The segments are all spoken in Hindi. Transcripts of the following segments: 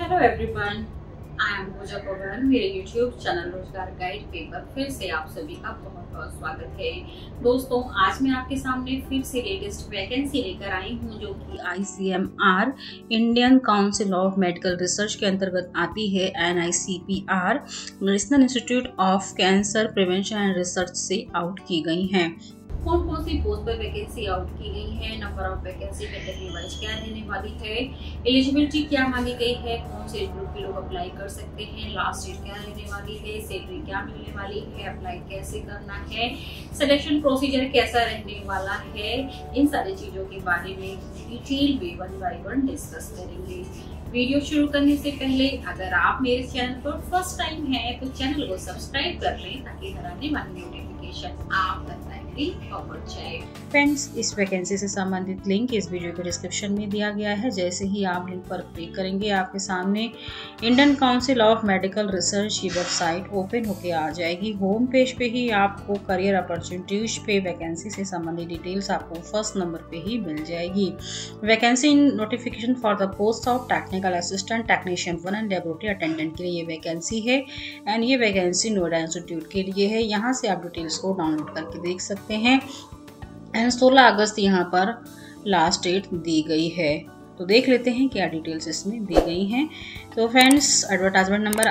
Hello everyone, I am Pooja Pawan. मेरे यूट्यूब चैनल रोजगार गाइड पे पर फिर से आप सभी का बहुत बहुत स्वागत है। दोस्तों, आज मैं आपके सामने फिर से लेटेस्ट वैकेंसी लेकर आई हूँ जो कि ICMR Indian council of medical research के अंतर्गत आती है। NICPR national institute of cancer prevention and research से आउट की गई हैं। कौन कौन सी पोस्ट पर वैकेंसी आउट की गई है, number of vacancy category wise क्या रहने वाली है, एलिजिबिलिटी क्या मांगी गई है, कौन से ग्रुप के लोग अप्लाई कर सकते हैं, लास्ट डेट क्या रहने वाली है, सैलरी क्या मिलने वाली है, अप्लाई कैसे करना है, सिलेक्शन प्रोसीजर कैसा रहने वाला है, इन सारी चीजों के बारे में डिटेल में 1 बाय 1 डिस्कस करेंगे। वीडियो शुरू करने से पहले अगर आप मेरे चैनल पर फर्स्ट टाइम है तो चैनल को सब्सक्राइब कर लें ताकि हर आने वाली नोटिफिकेशन आप तक पहुंच जाए। फ्रेंड्स, इस वैकेंसी से संबंधित लिंक इस वीडियो के डिस्क्रिप्शन में दिया गया है। जैसे ही आप लिंक पर क्लिक करेंगे आपके सामने Indian council of medical research की वेबसाइट ओपन होके आ जाएगी। होम पेज पे ही आपको करियर अपॉर्चुनिटीज पे वैकेंसी से संबंधित डिटेल्स आपको फर्स्ट नंबर पे ही मिल जाएगी। Vacancy notification for the post of technical assistant technician 1 and laboratory attendant के लिए ये वैकेंसी है एंड ये वैकेंसी नोएडा इंस्टीट्यूट के लिए है। यहाँ से आप डिटेल्स को डाउनलोड करके देख सकते हैं एंड 16 अगस्त यहाँ पर लास्ट डेट दी गई है। तो देख लेते हैं क्या डिटेल्स इसमें दी गई हैं। तो friends, advertisement number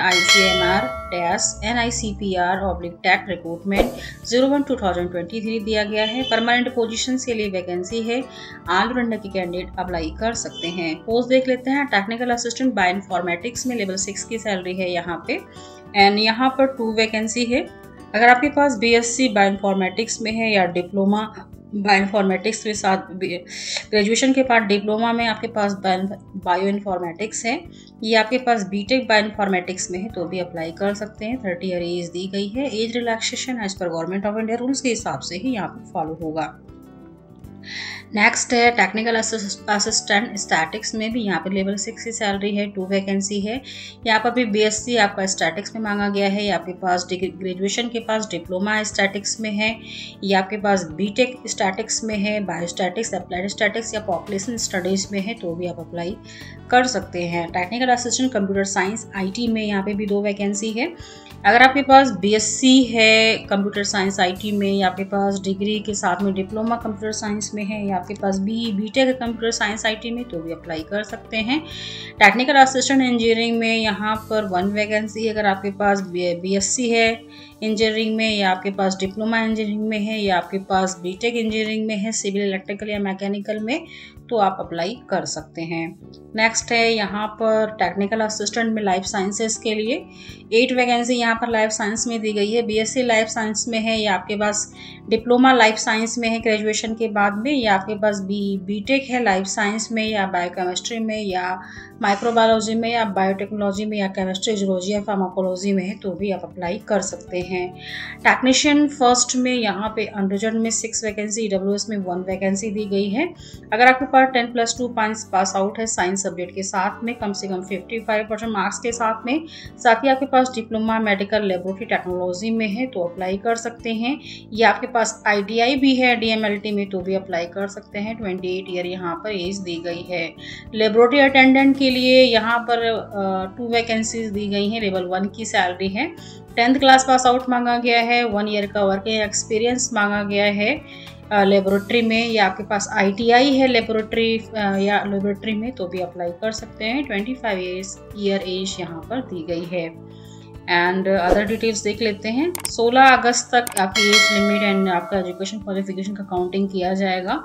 ICMR-NICPR/TEC recruitment 01/2023 दिया गया है। परमानेंट पोजीशन के लिए वैकेंसी है। ऑल इंडिया के कैंडिडेट अप्लाई कर सकते हैं। पोस्ट देख लेते हैं। टेक्निकल असिस्टेंट बायो इन्फॉर्मेटिक्स में लेवल 6 की सैलरी है यहाँ पे एंड यहाँ पर 2 वैकेंसी है। अगर आपके पास BSc बायो इन्फॉर्मेटिक्स में है या डिप्लोमा बायो इन्फॉर्मेटिक्स के साथ ग्रेजुएशन के बाद डिप्लोमा में आपके पास बायो इन्फॉर्मेटिक्स है या आपके पास BTech बायो इन्फॉर्मेटिक्स में है तो भी अप्लाई कर सकते हैं। 30 ईयर एज दी गई है। एज रिलैक्सेशन एज पर गवर्नमेंट ऑफ इंडिया रूल्स के हिसाब से ही यहाँ पर फॉलो होगा। नेक्स्ट है टेक्निकल असिस्टेंट स्टैटिक्स में भी यहाँ पे लेवल 6 की सैलरी है। 2 वैकेंसी है। यहाँ पर भी BSc आपका स्टैटिक्स में मांगा गया है या आपके पास ग्रेजुएशन के पास डिप्लोमा स्टैटिक्स में है या आपके पास BTech स्टैटिक्स में है, बायोस्टैटिक्स, अप्लाइड स्टैटिक्स या पॉपुलेशन स्टडीज में है तो भी आप अप्लाई कर सकते हैं। Technical assistant computer science IT में यहाँ पे भी 2 वैकेंसी है। अगर आपके पास BSc है कंप्यूटर साइंस IT में या आपके पास डिग्री के साथ में डिप्लोमा कंप्यूटर साइंस में है या आपके पास BTech कंप्यूटर साइंस IT में तो भी अप्लाई कर सकते हैं। टेक्निकल असिस्टेंट इंजीनियरिंग में यहाँ पर 1 वैकेंसी है। अगर आपके पास BSc है इंजीनियरिंग में या आपके पास डिप्लोमा इंजीनियरिंग में है या आपके पास BTech इंजीनियरिंग में है, सिविल, इलेक्ट्रिकल या मैकेनिकल में तो आप अप्लाई कर सकते हैं। नेक्स्ट है यहाँ पर टेक्निकल असिस्टेंट में लाइफ साइंसेस के लिए 8 वैकेंसी यहाँ पर लाइफ साइंस में दी गई है। BSc लाइफ साइंस में है या आपके पास डिप्लोमा लाइफ साइंस में है ग्रेजुएशन के बाद में या आपके पास BTech है लाइफ साइंस में या बायोकेमिस्ट्री में या माइक्रोबायोलॉजी में या बायोटेक्नोलॉजी में या केमिस्ट्री, जूलॉजी या फार्माकोलॉजी में है तो भी आप अप्लाई कर सकते हैं। टेक्नीशियन फर्स्ट में यहाँ पे अंडरग्रेजुएट में 6 वैकेंसी, EWS में 1 वैकेंसी दी गई है। अगर आपके पास 10+2 पॉइंट्स पास आउट है साइंस सब्जेक्ट के साथ में कम से कम 55% मार्क्स के साथ ही आपके पास डिप्लोमा मेडिकल लेबोरेटरी टेक्नोलॉजी में है तो अप्लाई कर सकते हैं या आपके पास ITI भी है DMLT में तो भी अप्लाई कर सकते हैं। 28 ईयर यहाँ पर एज दी गई है। लेबोरेटरी अटेंडेंट के लिए यहाँ पर 2 वैकेंसीज दी गई हैं। लेवल 1 की सैलरी है। 10th क्लास पास आउट मांगा गया है। 1 ईयर का वर्किंग एक्सपीरियंस मांगा गया है लेबोरेटरी में या आपके पास ITI है लेबोरेटरी में तो भी अप्लाई कर सकते हैं। 25 ईयर एज यहाँ पर दी गई है एंड अदर डिटेल्स देख लेते हैं। 16 अगस्त तक आपकी एज लिमिट एंड आपका एजुकेशन क्वालिफिकेशन का काउंटिंग किया जाएगा।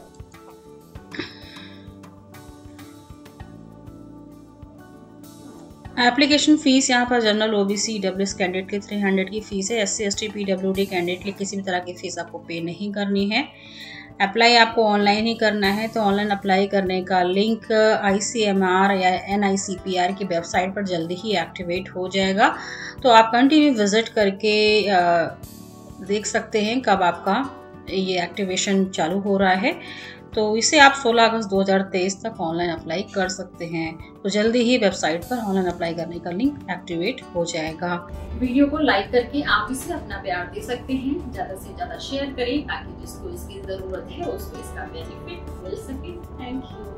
एप्लीकेशन फीस यहाँ पर जनरल OBC EWS कैंडिडेट के 300 की फीस है। SC ST PWD कैंडिडेट के किसी भी तरह की फीस आपको पे नहीं करनी है। अप्लाई आपको ऑनलाइन ही करना है तो ऑनलाइन अप्लाई करने का लिंक ICMR या NICPR की वेबसाइट पर जल्दी ही एक्टिवेट हो जाएगा। तो आप कंटिन्यू विजिट करके देख सकते हैं कब आपका ये एक्टिवेशन चालू हो रहा है। तो इसे आप 16 अगस्त 2023 तक ऑनलाइन अप्लाई कर सकते हैं। तो जल्दी ही वेबसाइट पर ऑनलाइन अप्लाई करने का लिंक एक्टिवेट हो जाएगा। वीडियो को लाइक करके आप इसे अपना प्यार दे सकते हैं। ज्यादा से ज्यादा शेयर करें ताकि जिसको इसकी जरूरत है उसको इसका बेनिफिट मिल सके। Thank you.